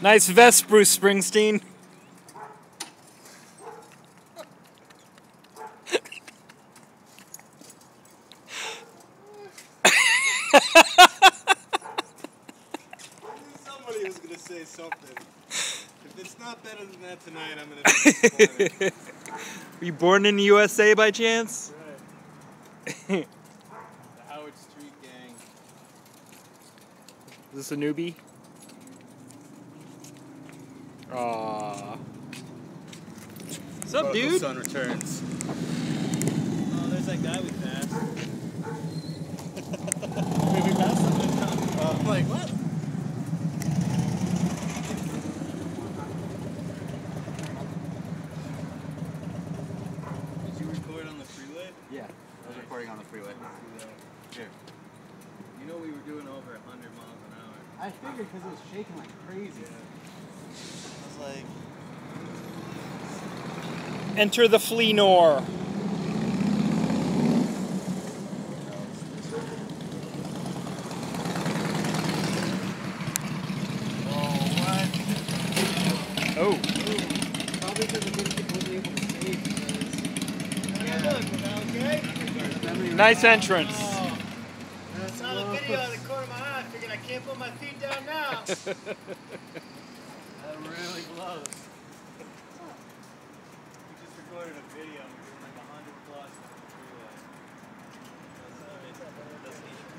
Nice vest, Bruce Springsteen. Somebody was going to say something. If it's not better than that tonight, I'm going to be disappointed. Were you born in the USA by chance? Right. The Howard Street Gang. Is this a newbie? Aww. What's up, dude? Sun returns. Oh, there's that guy we passed. Wait, we passed him? I'm like, what? Did you record on the freeway? Yeah, I was recording on the freeway. Here. You know we were doing over 100 miles an hour. I figured because it was shaking like crazy. Yeah. I was like... Enter the Fleenor. Oh. Probably because it wasn't able to save because... Nice entrance. I saw the video out of the corner of my eye. I figured I can't put my feet down now. That really blows. We just recorded a video. We're doing like 100 plus on the freeway. That's